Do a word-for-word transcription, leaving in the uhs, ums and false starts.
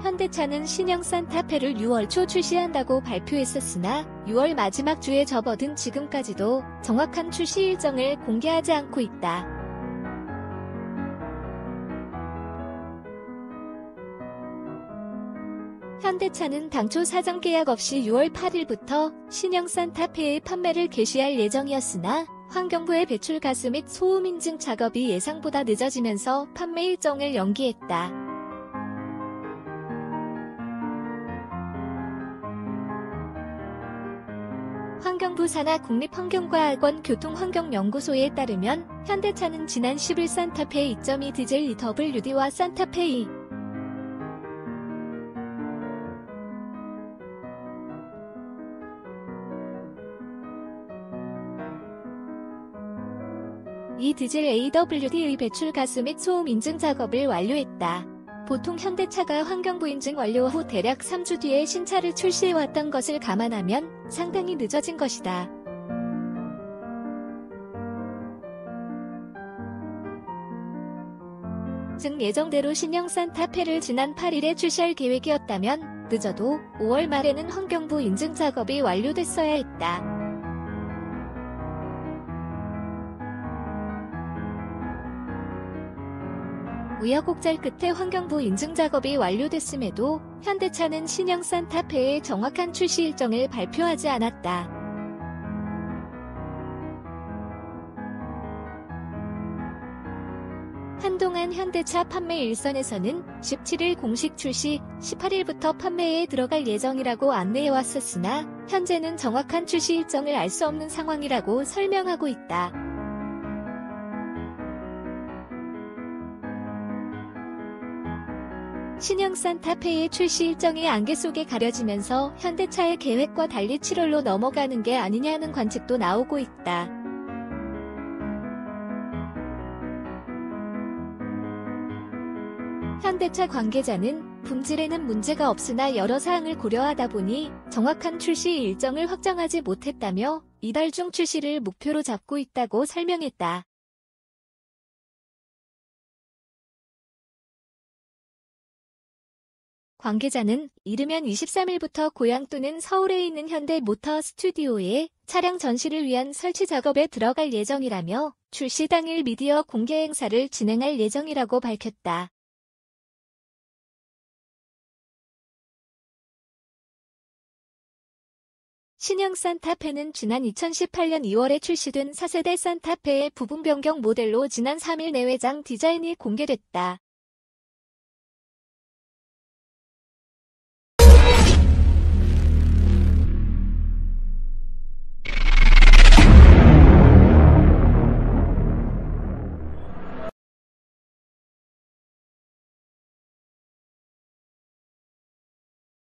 현대차는 신형 산타페를 유월 초 출시한다고 발표했었으나 유월 마지막 주에 접어든 지금까지도 정확한 출시 일정을 공개하지 않고 있다. 현대차는 당초 사전 계약 없이 유월 팔일부터 신형 산타페의 판매를 개시할 예정이었으나 환경부의 배출 가스 및 소음 인증 작업이 예상보다 늦어지면서 판매 일정을 연기했다. 환경부 산하 국립환경과학원 교통환경연구소에 따르면 현대차는 지난 십일 산타페 이 점 이 디젤 이더블유디와 산타페 이 이 디젤 에이더블유디의 배출가스 및 소음 인증 작업을 완료했다. 보통 현대차가 환경부 인증 완료 후 대략 삼 주 뒤에 신차를 출시해왔던 것을 감안하면 상당히 늦어진 것이다. 즉 예정대로 신형 산타페를 지난 팔일에 출시할 계획이었다면 늦어도 오월 말에는 환경부 인증 작업이 완료됐어야 했다. 우여곡절 끝에 환경부 인증 작업이 완료됐음에도 현대차는 신형 산타페의 정확한 출시 일정을 발표하지 않았다. 한동안 현대차 판매 일선에서는 십칠일 공식 출시, 십팔일부터 판매에 들어갈 예정이라고 안내해왔었으나 현재는 정확한 출시 일정을 알 수 없는 상황이라고 설명하고 있다. 신형 산타페의 출시 일정이 안개 속에 가려지면서 현대차의 계획과 달리 칠월로 넘어가는 게 아니냐는 관측도 나오고 있다. 현대차 관계자는 품질에는 문제가 없으나 여러 사항을 고려하다 보니 정확한 출시 일정을 확정하지 못했다며 이달 중 출시를 목표로 잡고 있다고 설명했다. 관계자는 이르면 이십삼일부터 고양 또는 서울에 있는 현대모터 스튜디오에 차량 전시를 위한 설치 작업에 들어갈 예정이라며 출시 당일 미디어 공개 행사를 진행할 예정이라고 밝혔다. 신형 산타페는 지난 이천십팔년 이월에 출시된 사 세대 산타페의 부분 변경 모델로 지난 삼일 내외장 디자인이 공개됐다.